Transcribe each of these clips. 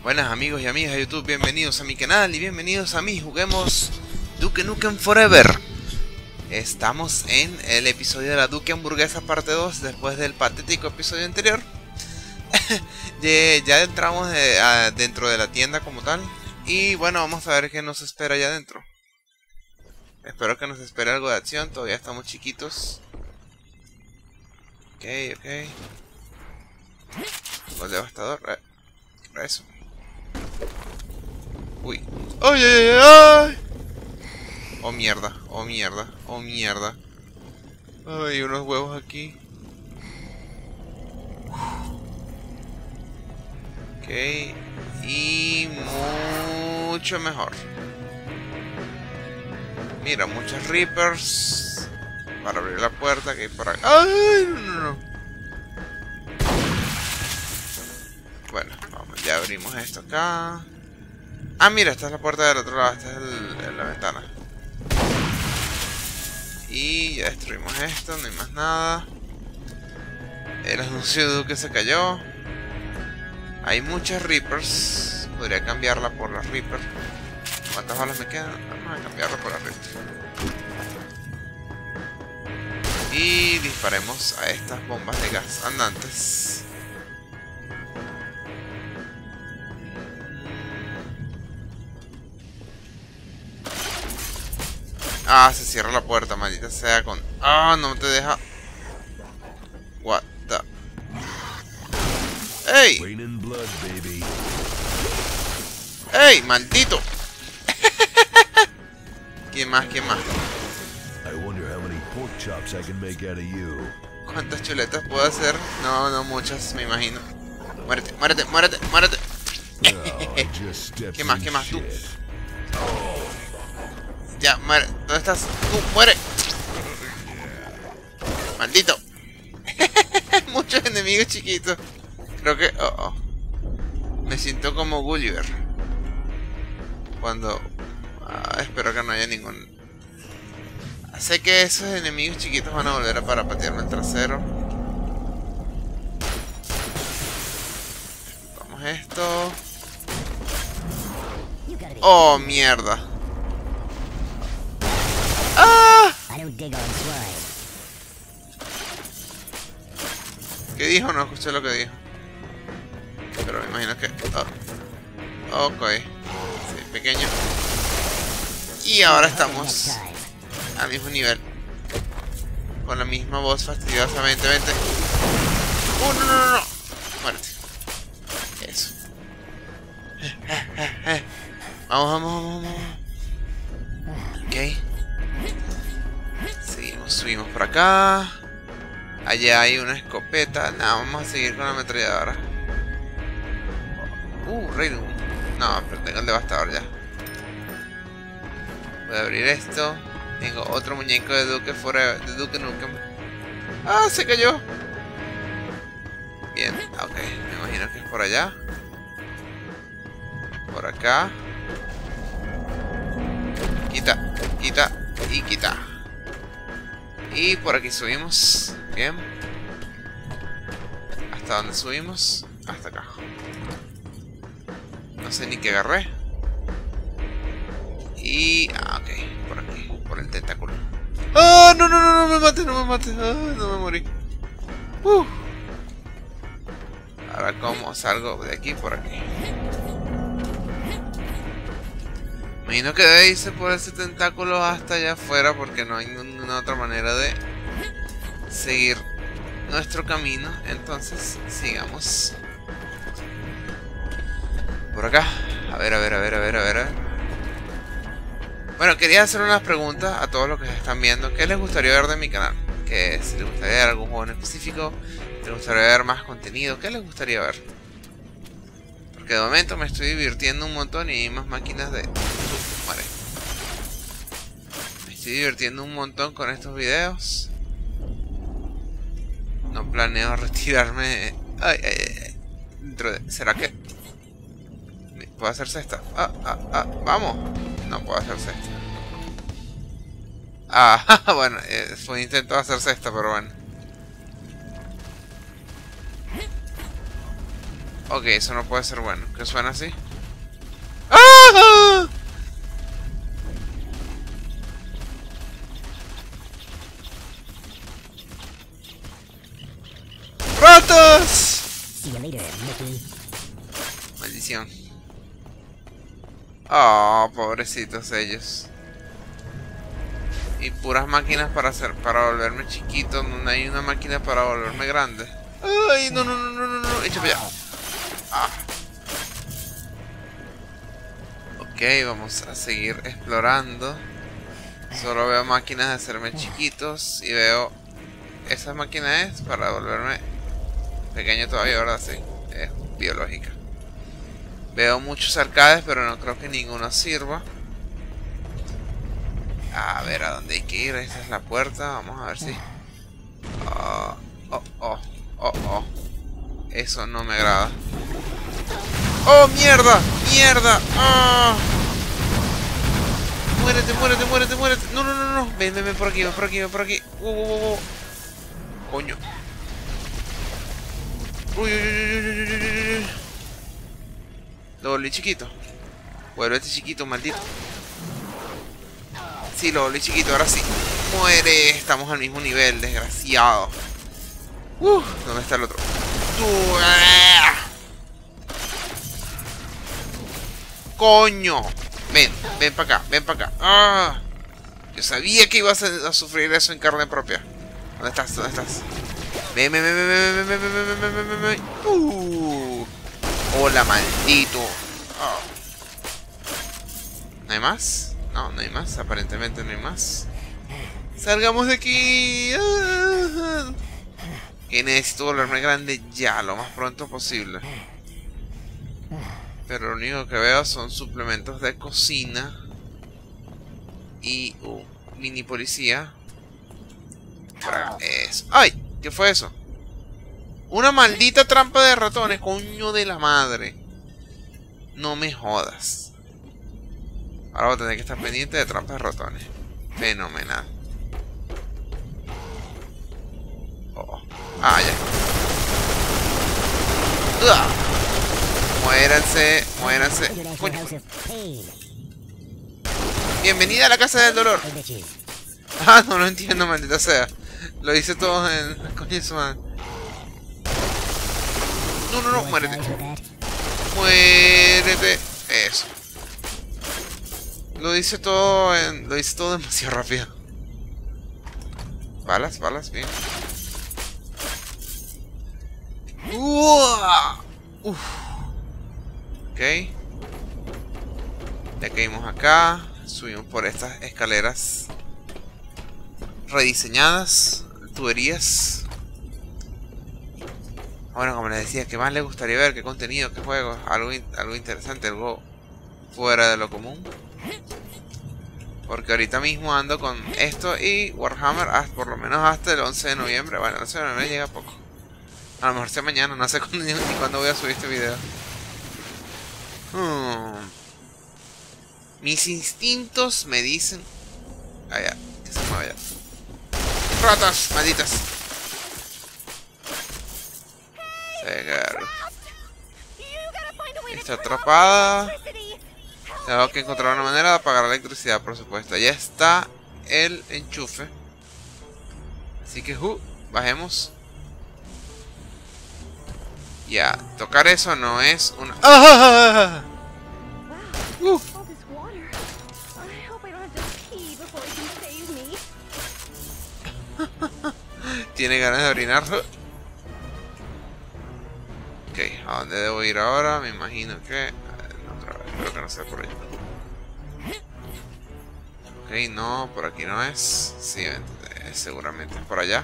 Buenas amigos y amigas de YouTube, bienvenidos a mi canal y bienvenidos a mí. Juguemos Duke Nukem Forever. Estamos en el episodio de la Duke Hamburguesa parte 2, después del patético episodio anterior. Ya entramos dentro de la tienda como tal. Y bueno, vamos a ver qué nos espera allá adentro. Espero que nos espere algo de acción, todavía estamos chiquitos. Ok. Gol devastador. Eso. Uy. ¡Ay! Oh mierda. Ay, unos huevos aquí. Ok. Y mucho mejor. Mira, muchos Reapers. Para abrir la puerta que hay por acá. ¡Ay! No. Bueno, vamos, ya abrimos esto acá. Ah, mira, esta es la puerta del otro lado. Esta es la ventana. Y ya destruimos esto, no hay más nada. El anuncio de Duke se cayó. Hay muchas Reapers. Podría cambiarla por las Reaper. ¿Cuántas balas me quedan? Vamos a cambiarla por las Reaper. Y disparemos a estas bombas de gas andantes. Ah, se cierra la puerta, maldita sea con... Ah, no te deja... What the... ¡Ey! ¡Ey, maldito! ¿Quién más? ¿Cuántas chuletas puedo hacer? No muchas, me imagino. Muérete. ¿Qué más tú? Ya, muere. ¿Dónde estás? ¡Tú, muere! ¡Maldito! Muchos enemigos chiquitos. Creo que... Me siento como Gulliver. Cuando... espero que no haya ningún... Sé que esos enemigos chiquitos van a volver a para patearme el trasero. Vamos esto. ¡Oh, mierda! ¡Ah! ¿Qué dijo? No escuché lo que dijo. Pero me imagino que... Ok. Sí, pequeño. Y ahora estamos al mismo nivel. Con la misma voz fastidiosamente. Vente. No. Muerte. Eso. Vamos. Ok. Subimos por acá. Allá hay una escopeta. Nada, vamos a seguir con la ametralladora. Raiden. No, pero tengo el devastador ya. Voy a abrir esto. Tengo otro muñeco de Duke Forever, de Duke Nukem. ¡Ah! Se cayó. Bien, ok. Me imagino que es por allá. Por acá. Quita. Y por aquí subimos. Bien. ¿Hasta dónde subimos? Hasta acá. No sé ni qué agarré. Y... ok. Por aquí. Por el tentáculo. ¡Ah! No me mates. Ah, no me morí. Ahora cómo salgo de aquí por aquí. Imagino que debe irse por ese tentáculo hasta allá afuera porque no hay ninguna otra manera de seguir nuestro camino. Entonces, sigamos. Por acá. A ver. Bueno, quería hacer unas preguntas a todos los que se están viendo. ¿Qué les gustaría ver de mi canal? Que si les gustaría ver algún juego en específico, si les gustaría ver más contenido, ¿qué les gustaría ver? Porque de momento me estoy divirtiendo un montón y hay más máquinas de... Vale. Me estoy divirtiendo un montón con estos videos. No planeo retirarme... Dentro de... ¿Será que... ¿Puedo hacer cesta? ¡Vamos! No puedo hacer cesta. Bueno, fue un intento de hacer cesta, pero bueno. Ok, eso no puede ser bueno. ¿Qué suena así? ¡Ah! ¡Ratas! Maldición. Oh, pobrecitos ellos. Y puras máquinas para volverme chiquito. No hay una máquina para volverme grande. Ay, no, no, no, no, no, no. Échame allá. Ah. Ok, vamos a seguir explorando. Solo veo máquinas de hacerme chiquitos. Y veo... Esa máquina es para volverme pequeño todavía, ¿verdad? Sí, es biológica. Veo muchos arcades, pero no creo que ninguno sirva. A ver, ¿a dónde hay que ir? Esta es la puerta. Vamos a ver si... Oh. Eso no me agrada. ¡Oh, mierda! ¡Mierda! ¡Ah! ¡Muérete, muérete, muérete, muérete! ¡No, no, no, no! Ven, ven, ven por aquí, ven por aquí, ven por aquí. Coño. Uy, uy, uy, uy, uy, uy, uy. Lo volví chiquito. Vuelvete chiquito, maldito. Sí, lo volví chiquito, ahora sí. Muere. Estamos al mismo nivel, desgraciado. ¿Dónde está el otro? ¡Coño! Ven, ven para acá, ven para acá. ¡Ah! Yo sabía que ibas a sufrir eso en carne propia. ¿Dónde estás? ¿Dónde estás? Ven, ven, ven, ven, ven, ven, ven, ven, ven, ven, ven, ven, ven. Hola, maldito. ¿No hay más? No, no hay más. Aparentemente no hay más. ¡Salgamos de aquí! Que necesito volverme grande ya, lo más pronto posible. Pero lo único que veo son suplementos de cocina. Y mini policía. Eso. ¡Ay! ¿Qué fue eso? Una maldita trampa de ratones, coño de la madre. No me jodas. Ahora voy a tener que estar pendiente de trampas de ratones. Fenomenal. Ah, ya. Muéranse, muéranse. Coño. Bienvenida a la casa del dolor. Ah, no lo entiendo, maldita sea. Lo hice todo en... Coño, su madre. No, no, no, muérete. Muérete. Eso. Lo hice todo en... Lo hice todo demasiado rápido. Balas, balas, bien. Ok. Ya caímos acá. Subimos por estas escaleras rediseñadas. Tuberías. Bueno, como les decía, ¿qué más les gustaría ver? ¿Qué contenido? ¿Qué juegos? Algo interesante, algo fuera de lo común. Porque ahorita mismo ando con esto y Warhammer por lo menos hasta el 11 de noviembre. Bueno, el 11 de noviembre llega poco. A lo mejor sea mañana, no sé ni cuándo voy a subir este video. Mis instintos me dicen... Allá, que se mueva allá. ¡Ratas, malditas! Está atrapada. Tengo que encontrar una manera de apagar la electricidad, por supuesto. Ya está el enchufe. Así que, bajemos. Ya, tocar eso no es una... ¡Ah! Tiene ganas de orinar. Ok, ¿a dónde debo ir ahora? Me imagino que... otra vez, creo que no sea por ahí. Ok, no, por aquí no es. Sí, seguramente es por allá.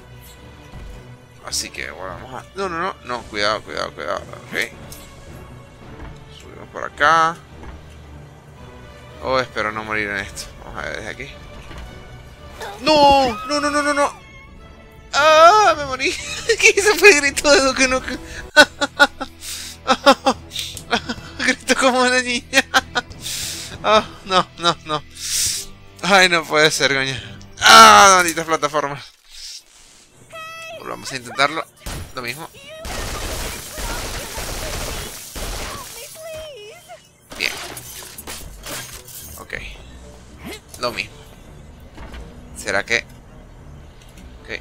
Así que volvamos a... No, no, no, no, cuidado, cuidado, cuidado. Ok. Subimos por acá. Oh, espero no morir en esto. Vamos a ver desde aquí. ¡No! ¡No, no, no, no, no! ¡Ah! Me morí. ¿Qué se fue el grito de que no? Grito como una niña. Oh, no, no, no. Ay, no puede ser, coño. ¡Ah! Malditas plataformas. Volvamos a intentarlo. Lo mismo. lo mismo. ¿Será que...? Ok.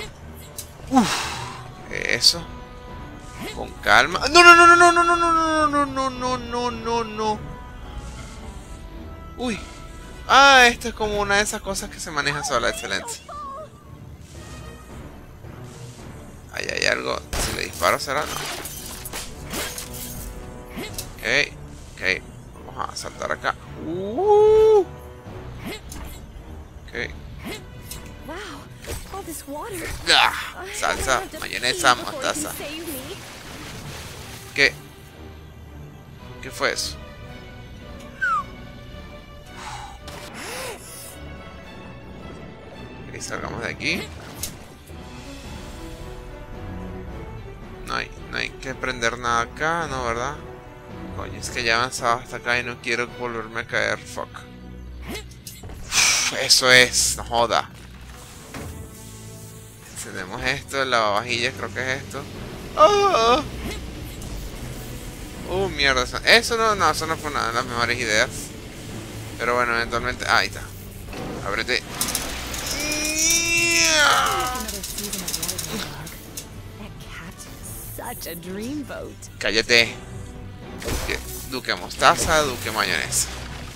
Eso. Con calma. ¡No, no, no, no, no, no, no, no, no, no, no, no, no, no! Uy. Ah, esto es como una de esas cosas que se maneja sola. Excelente. Ahí hay algo. Si le disparo será, no. Ok. Ok. Vamos a saltar acá. Ok. Ah, salsa, mayonesa, mostaza. ¿Qué? ¿Qué fue eso? Ok, salgamos de aquí. No hay que prender nada acá, ¿no? ¿Verdad? Coño, es que ya he avanzado hasta acá y no quiero volverme a caer. Fuck. Eso es, no joda. Encendemos esto, el lavavajillas, creo que es esto. ¡Oh! Mierda. Eso no fue una de las mejores ideas. Pero bueno, eventualmente... Ah, ahí está. Ábrete. Cállate. Duque mostaza, duque mayonesa.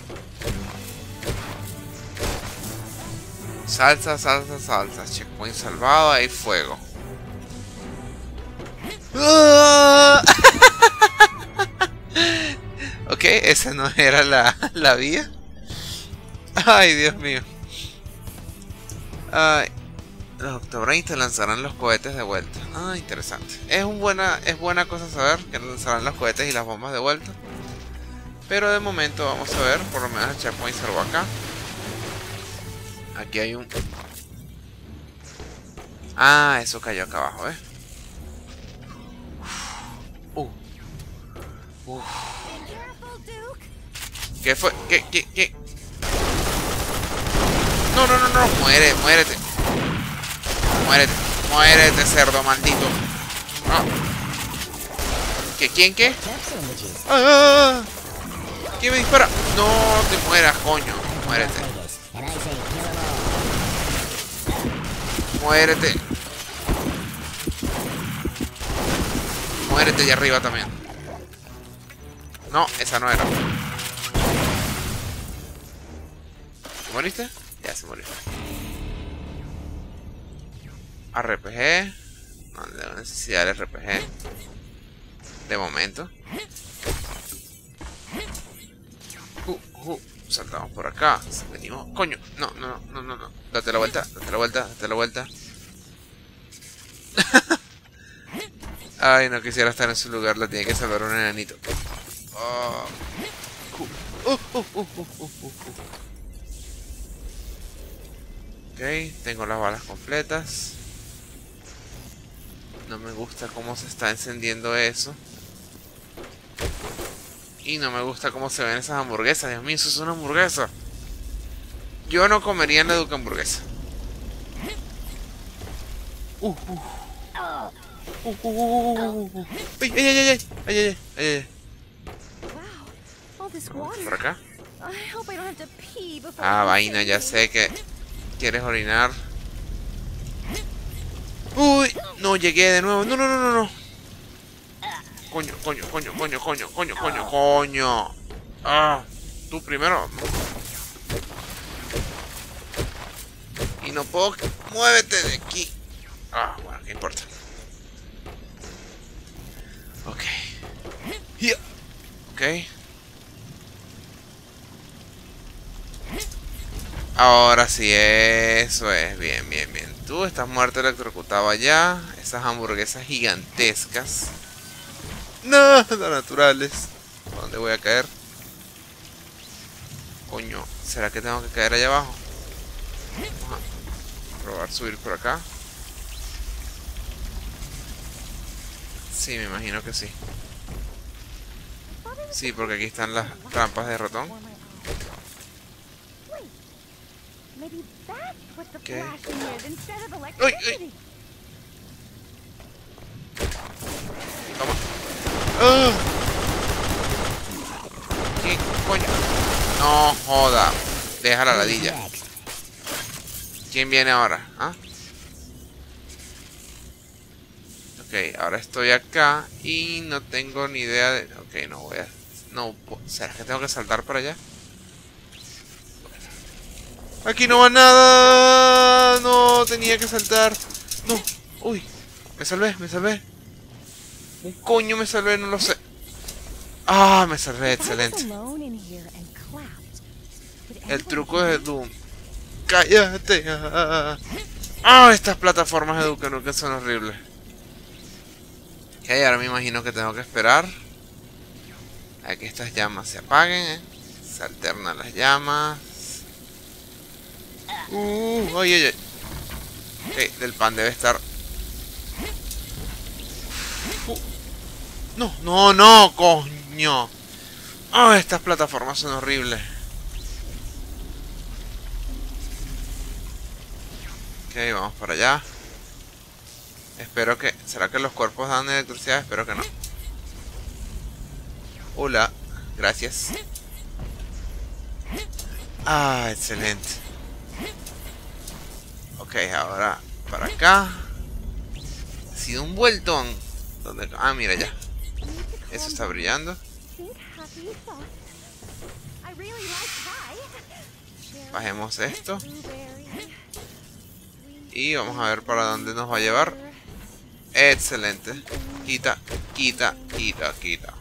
Salsa, salsa, salsa. Checkpoint salvado, hay fuego. Ok, esa no era la vía. Ay, Dios mío. Ay. Los Octobrain te lanzarán los cohetes de vuelta. Ah, interesante. Es buena cosa saber que nos lanzarán los cohetes y las bombas de vuelta. Pero de momento vamos a ver, por lo menos el checkpoint salvo acá. Aquí hay un... Ah, eso cayó acá abajo, ¿eh? ¿Qué fue? ¿Qué? No, no, no, no. Muérete. Muérete, cerdo maldito. No. ¿Quién qué? ¡Ah! ¿Quién me dispara? No te mueras, coño. Muérete. Muérete allá arriba también. No, esa no era. ¿Te moriste? Ya se murió. RPG. No tengo necesidad de RPG. De momento. Saltamos por acá. Venimos. Coño. No. Date la vuelta. Ay, no quisiera estar en su lugar. La tiene que salvar un enanito. Ok, tengo las balas completas. No me gusta cómo se está encendiendo eso. Y no me gusta cómo se ven esas hamburguesas. Dios mío, eso es una hamburguesa. Yo no comería en la Duque hamburguesa. Ay. Por acá. Ah, vaina, ya sé que quieres orinar. Uy, no llegué de nuevo. No. Coño. Ah, tú primero. Y no puedo. Muévete de aquí. Ah, bueno, qué importa. Ok. Ok. Ahora sí, eso es. Bien. Tú estás muerto electrocutado allá. Esas hamburguesas gigantescas. No, no naturales. ¿A dónde voy a caer? Coño, ¿será que tengo que caer allá abajo? Vamos a probar subir por acá. Sí, me imagino que sí. Sí, porque aquí están las rampas de ratón. ¿Qué? ¡Uy! Toma. ¿Qué coño? No joda. Deja la ladilla. ¿Quién viene ahora? ¿Ah? Ok, ahora estoy acá y no tengo ni idea de... Ok, no voy a... No, ¿será que tengo que saltar para allá? Aquí no va nada. No, tenía que saltar. No, uy, me salvé, me salvé. Un coño me salvé, no lo sé. Ah, me salvé, excelente. El truco de Doom. Cállate. Ah, estas plataformas de Duke Nukem son horribles. Ok, ahora me imagino que tengo que esperar a que estas llamas se apaguen, Se alternan las llamas. Ay, ay, ay. Ok, del pan debe estar. No, no, no, coño. Ah, estas plataformas son horribles. Ok, vamos para allá. Espero que... ¿Será que los cuerpos dan electricidad? Espero que no. Hola. Gracias. Ah, excelente. Ok, ahora para acá. Ha sido un vueltón. ¿Dónde? Ah, mira ya. Eso está brillando. Bajemos esto. Y vamos a ver para dónde nos va a llevar. Excelente. Quita, quita, quita, quita.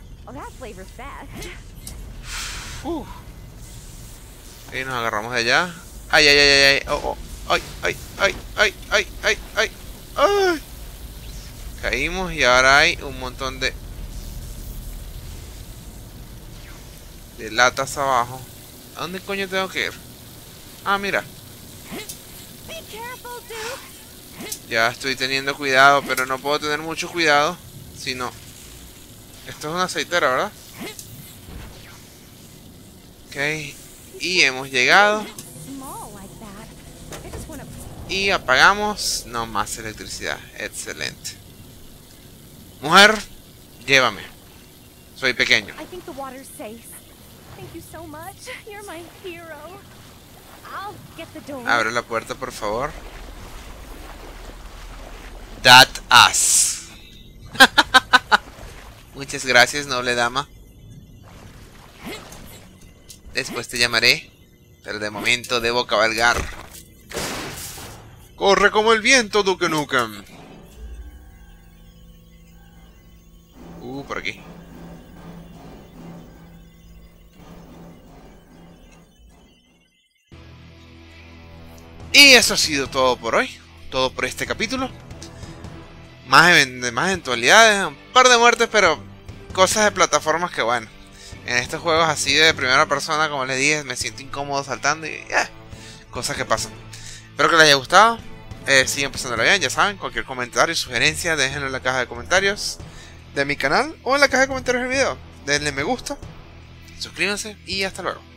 Y nos agarramos de allá. Ay, ay, ay, ay, oh, oh. Ay, ay, ay, ay, ay, ay, ay, ay. Caímos y ahora hay un montón de latas abajo. ¿A dónde coño tengo que ir? Ah, mira. Ya estoy teniendo cuidado, pero no puedo tener mucho cuidado. Si no. Esto es una aceitera, ¿verdad? Ok. Y hemos llegado. Y apagamos. No más electricidad. Excelente. Mujer, llévame. Soy pequeño. Abre la puerta, por favor. That ass. Muchas gracias, noble dama. Después te llamaré, pero de momento debo cabalgar. Corre como el viento, Duke Nukem. Por aquí. Y eso ha sido todo por hoy. Todo por este capítulo. Más eventualidades. Un par de muertes, pero cosas de plataformas que bueno. En estos juegos así de primera persona, como les dije, me siento incómodo saltando y cosas que pasan. Espero que les haya gustado. Sigan pasándola bien, ya saben. Cualquier comentario, sugerencia, déjenlo en la caja de comentarios de mi canal o en la caja de comentarios del video. Denle me gusta, suscríbanse y hasta luego.